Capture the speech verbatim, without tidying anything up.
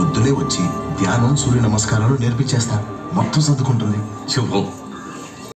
పొద్దులే వచ్చి ధ్యానం సూర్య నమస్కారాలు నేర్పించేస్తా. మొత్తం సర్దుకుంటుంది. శుభం.